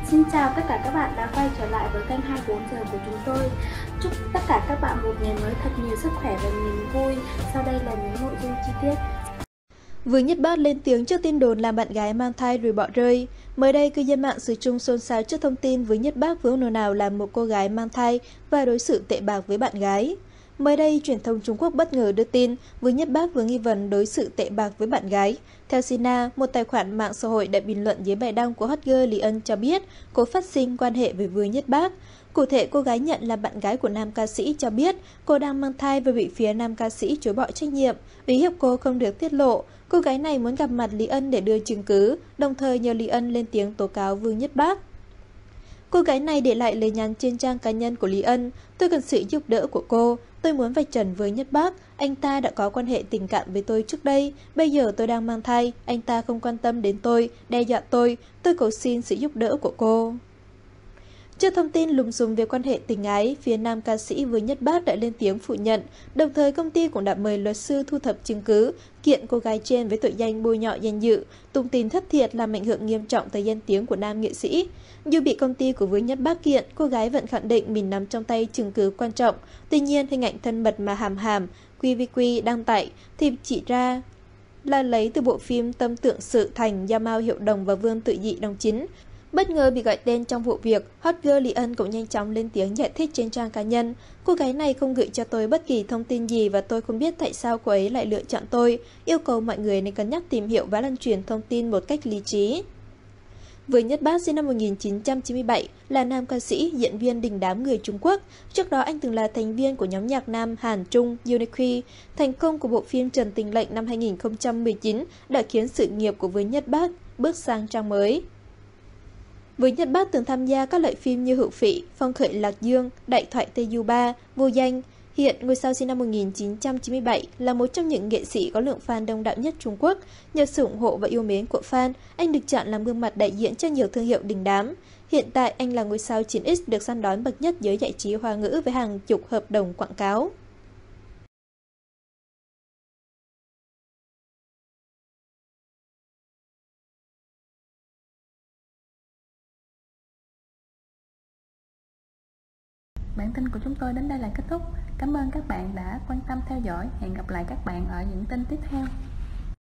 Xin chào tất cả các bạn đã quay trở lại với kênh 24 giờ của chúng tôi. Chúc tất cả các bạn một ngày mới thật nhiều sức khỏe và niềm vui. Sau đây là những nội dung chi tiết. Vương Nhất Bát lên tiếng trước tin đồn làm bạn gái mang thai rồi bỏ rơi. Mới đây, cư dân mạng xứ Trung xôn xao trước thông tin Vương Nhất Bát vừa ồn ào làm một cô gái mang thai và đối xử tệ bạc với bạn gái. Mới đây, truyền thông Trung Quốc bất ngờ đưa tin Vương Nhất Bát vừa nghi vấn đối xử tệ bạc với bạn gái. Theo Sina, một tài khoản mạng xã hội đã bình luận dưới bài đăng của hot girl Lý Ân cho biết cô phát sinh quan hệ với Vương Nhất Bát. Cụ thể, cô gái nhận là bạn gái của nam ca sĩ cho biết cô đang mang thai và bị phía nam ca sĩ chối bỏ trách nhiệm, uy hiếp cô không được tiết lộ. Cô gái này muốn gặp mặt Lý Ân để đưa chứng cứ, đồng thời nhờ Lý Ân lên tiếng tố cáo Vương Nhất Bát. Cô gái này để lại lời nhắn trên trang cá nhân của Lý Ân: "Tôi cần sự giúp đỡ của cô. Tôi muốn vạch trần với Nhất Bát. Anh ta đã có quan hệ tình cảm với tôi trước đây. Bây giờ tôi đang mang thai. Anh ta không quan tâm đến tôi, đe dọa tôi. Tôi cầu xin sự giúp đỡ của cô." Trước thông tin lùm xùm về quan hệ tình ái, phía nam ca sĩ Vương Nhất Bát đã lên tiếng phủ nhận. Đồng thời, công ty cũng đã mời luật sư thu thập chứng cứ, kiện cô gái trên với tội danh bôi nhọ danh dự, tung tin thất thiệt làm ảnh hưởng nghiêm trọng tới danh tiếng của nam nghệ sĩ. Dù bị công ty của Vương Nhất Bát kiện, cô gái vẫn khẳng định mình nắm trong tay chứng cứ quan trọng. Tuy nhiên, hình ảnh thân mật mà Hàm QVQ đăng tải thì chỉ ra là lấy từ bộ phim Tâm Tượng Sự Thành do Mao Hiệu Đồng và Vương Tự Dị đóng chính. Bất ngờ bị gọi tên trong vụ việc, hot girl Lý Ân cũng nhanh chóng lên tiếng giải thích trên trang cá nhân. Cô gái này không gửi cho tôi bất kỳ thông tin gì và tôi không biết tại sao cô ấy lại lựa chọn tôi. Yêu cầu mọi người nên cân nhắc tìm hiểu và lan truyền thông tin một cách lý trí. Vương Nhất Bát sinh năm 1997 là nam ca sĩ, diễn viên đình đám người Trung Quốc. Trước đó anh từng là thành viên của nhóm nhạc nam Hàn Trung Unique. Thành công của bộ phim Trần Tình Lệnh năm 2019 đã khiến sự nghiệp của Vương Nhất Bát bước sang trang mới. Vương Nhất Bát từng tham gia các loại phim như Hữu Phỉ, Phong Khởi Lạc Dương, Đại thoại Tây Du Ba, Vô Danh. Hiện, ngôi sao sinh năm 1997 là một trong những nghệ sĩ có lượng fan đông đảo nhất Trung Quốc. Nhờ sự ủng hộ và yêu mến của fan, anh được chọn làm gương mặt đại diện cho nhiều thương hiệu đình đám. Hiện tại, anh là ngôi sao 9X được săn đón bậc nhất giới giải trí Hoa ngữ với hàng chục hợp đồng quảng cáo. Bản tin của chúng tôi đến đây là kết thúc. Cảm ơn các bạn đã quan tâm theo dõi. Hẹn gặp lại các bạn ở những tin tiếp theo.